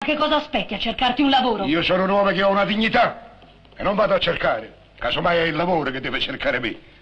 che cosa aspetti a cercarti un lavoro? Io sono un uomo che ho una dignità e non vado a cercare. Casomai è il lavoro che deve cercare me.